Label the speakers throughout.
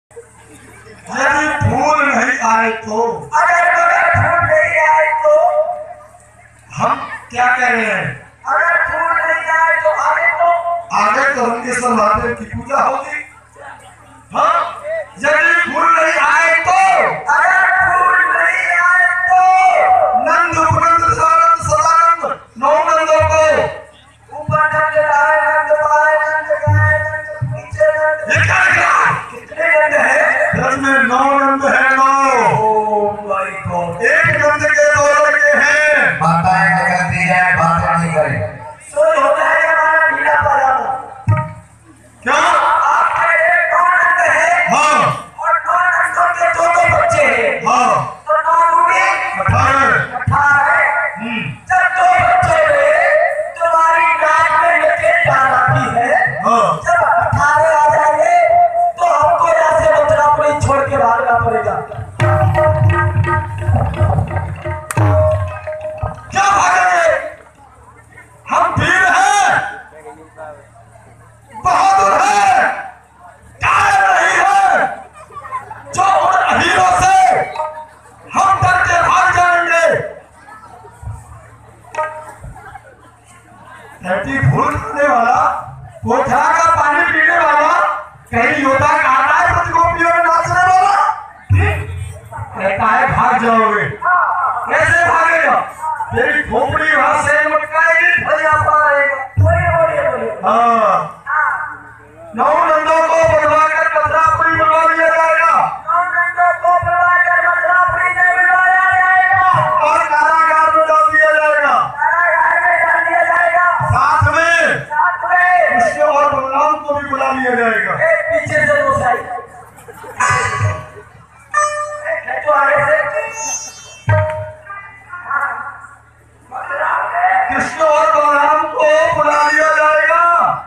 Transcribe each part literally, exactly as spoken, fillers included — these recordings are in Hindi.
Speaker 1: यदि फूल नहीं आए तो,
Speaker 2: अगर फूल नहीं आए तो
Speaker 1: हम क्या कह रहे हैं?
Speaker 2: अगर फूल नहीं आए तो आगे तो
Speaker 1: आगे तो रंगेश्वर महादेव की पूजा होगी। हाँ, यदि फूल नहीं आए तो,
Speaker 2: अगर फूल नहीं आए तो
Speaker 1: नंद उपनंद सदानंद सदानंद नौ नंदों को
Speaker 2: ऊपर नंद आए, नंद पाए, नंद गाए, नंद पीछे नंद।
Speaker 1: ये क्या लिखा?
Speaker 2: कितने नंद है?
Speaker 1: दस में नौ नंद है। नौ
Speaker 2: ओह माय गॉड।
Speaker 1: एक नंद के दो लड़के हैं।
Speaker 3: बातें निकलती है, बातें नहीं करें।
Speaker 2: सोच होता है हमारा ढीला पड़ा
Speaker 1: क्या?
Speaker 2: आप कह रहे हैं नौ नंद है।
Speaker 1: हाँ
Speaker 2: और नौ नंदों के दो दो बच्चे हैं।
Speaker 1: हाँ,
Speaker 2: तो नौ दूनी
Speaker 1: अठारह।
Speaker 2: अठारह।
Speaker 1: हम्म,
Speaker 2: जब दो बच्चे में तुम्हारी नाक में लकीर डाल आती है,
Speaker 1: हाँ,
Speaker 2: जब अठारह आ जाएंगे तो हमको यहाँ से मथुरापुरी छोड़ के भागना पड़ेगा।
Speaker 1: क्या भागेंगे? हम वीर हैं, बहादुर हैं, कायर नहीं है। जो उन अहीरों से हम डर के भाग जाएंगे। धरती फूल खाने वाला, पोखरा का पानी पीने वाला, कहीं योद्धा कहता है प्रतिगोपियों में नाचने वाला, कहता है भाग जाओगे। कैसे भागेगा? तेरी खोपड़ी वहां से मटकाएगी, भैया पाएगा।
Speaker 2: बोलिए बोलिए बोलिए।
Speaker 1: हाँ, नौ नंदों को बुलवाकर मथुरापुरी बुलवा लिया जाएगा
Speaker 2: नौ नंदों को बुलवाकर मथुरापुरी में बुलवाया जाएगा
Speaker 1: और कारागार में डाल दिया जाएगा।
Speaker 2: कारागार में डाल दिया जाएगा।
Speaker 1: साथ में
Speaker 2: साथ में
Speaker 1: कृष्ण और बलराम को भी बुला लिया जाएगा।
Speaker 2: एक पीछे से दो साइड, एक तो आगे से।
Speaker 1: कृष्ण और बलराम को बुला लिया जाएगा।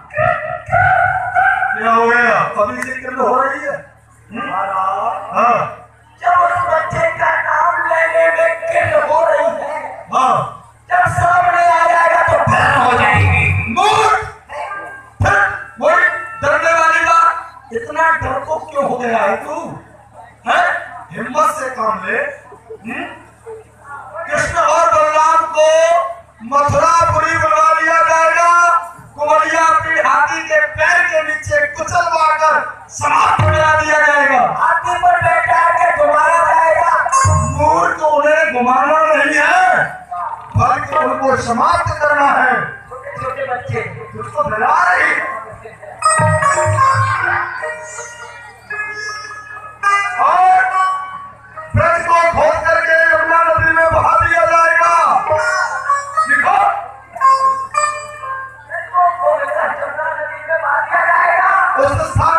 Speaker 1: क्या हो गया? अभी से किरण हो रही है।
Speaker 2: महाराज,
Speaker 1: हाँ
Speaker 2: जब उस बच्चे का नाम लेने में किरण हो रही है,
Speaker 1: हाँ,
Speaker 2: जब सामने आ जाएगा तो फिर हो जाएगी।
Speaker 1: मूर्ख! फिर वही डरने वाली बात। इतना डरपोक क्यों हो गया है तू? है? हिम्मत से काम ले। हम्म? कृष्ण और बलराम को मथुरापुरी बुलवा लिया जाएगा। कुंवरिया अपनी हाथी के पैर के नीचे कुचलवा कर समाप्त करा दिया जाएगा।
Speaker 2: हाथी पर बैठा के घुमाया जाएगा।
Speaker 1: मूर्ख, उन्हें घुमाना नहीं है, बल्कि उनको समाप्त करना है।
Speaker 2: छोटे छोटे बच्चे
Speaker 1: उसको डरा रही और ब्रज को खोद करके यमुना नदी में बहा दिया जाएगा। लिखो,
Speaker 2: इसको खोलकर जमुना नदी में बहा दिया जाएगा।
Speaker 1: उस स्थान